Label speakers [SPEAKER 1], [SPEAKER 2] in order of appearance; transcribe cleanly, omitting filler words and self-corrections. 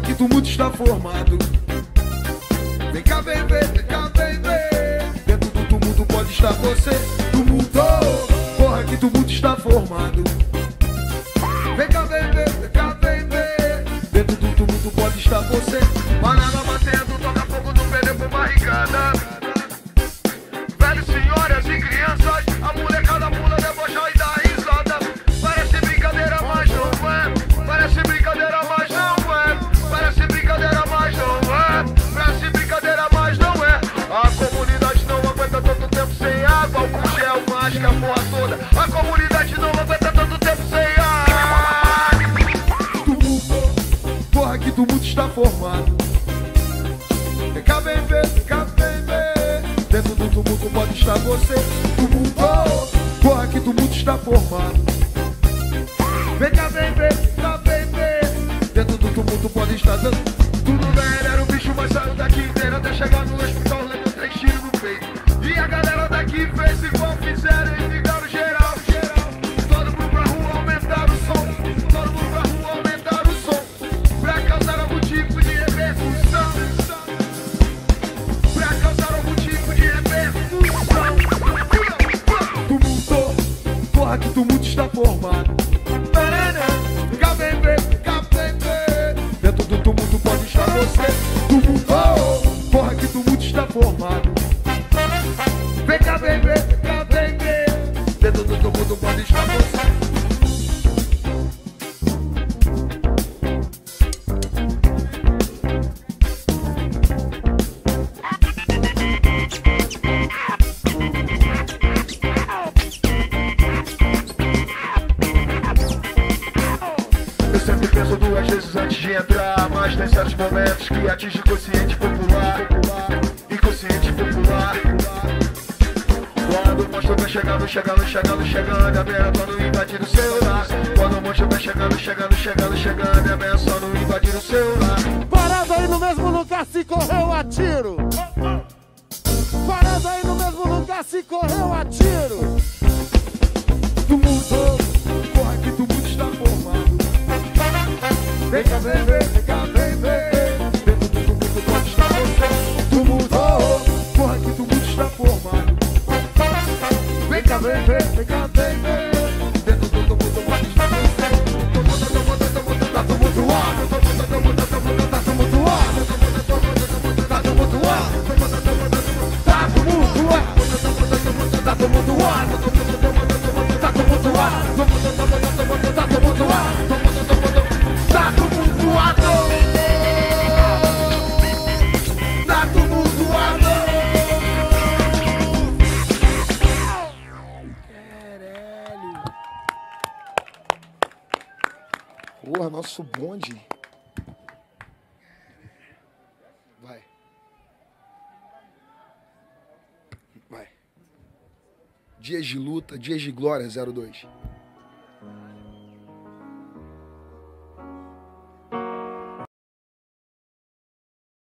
[SPEAKER 1] que tumulto está formado. Vem cá, vem ver, vem cá, vem ver. Dentro do tumulto pode estar você. Tumulto, porra que tumulto está formado. Vem cá, vem ver, vem cá, vem ver. Dentro do tumulto pode estar você. Banana batendo, toca fogo no pneu com barricada. Velhos, senhoras e crianças, a molecada pula, debocha e dá risada. Parece brincadeira, mas não é. Parece brincadeira, mas não é. Parece brincadeira, mas não é. Parece brincadeira, mas não é. A comunidade não aguenta tanto tempo sem água. Álcool gel, máscara, porra toda. A comunidade não aguenta tanto tempo sem água. Tumulto, porra que tumulto está formado. Vem cá, vem ver, vem cá, vem ver. Dentro do tumulto pode estar você. Tumulto, porra que tumulto está formado. Vem cá, vem ver, vem cá, vem ver. Dentro do tumulto pode estar dando. Tudo bem, era o bicho, mas saiu daqui inteiro. Até chegar no hospital, levou 3 tiros no peito. E a galera daqui fez igual fizeram e ligaram geral, geral. Todo mundo pra rua aumentar o som. Todo mundo pra rua aumentar o som. Pra causar algum tipo de repercussão. Pra causar algum tipo de repercussão. Tumulto, porra que tumulto está formado. Vem cá, vem ver, vem cá, vem ver. Dentro do tumulto pode estar você. Tumulto, porra que tumulto está formado. Vem cá, vem ver, vem cá, vem ver. Dentro do tumulto pode estar você. Eu sempre penso 2 vezes antes de entrar, mas tem certos momentos que atinge o consciente popular. Inconsciente popular. Quando o monstro vem chegando, chegando, chegando, chegando, é ameaçando invadir o celular. Quando o monstro vem chegando, chegando, chegando, chegando, é ameaçando invadir o celular.
[SPEAKER 2] Parado aí no mesmo lugar se correu a tiro. Parado aí no mesmo lugar se correu a tiro.
[SPEAKER 1] Tumulto, porra que tumulto está formado. Vem cá, vem ver, vem cá, vem ver. Dentro do tumulto pode estar você. Tumulto, porra que tumulto está formado. Vem cá, vem ver, vem cá, vem ver. Dentro do tumulto pode estar você. Tumulto, tá tumultuado. Tumulto, tá tumultuado. Tá tumultuado. Tá tumultuado. Tá tumultuado. Tá tumultuado. Tá tumultuado. Tá tumultuado. Tá tumultuado! Tá tumultuado!
[SPEAKER 3] Caralho. Porra, nosso bonde. Vai. Vai. Dias de luta, dias de glória 02.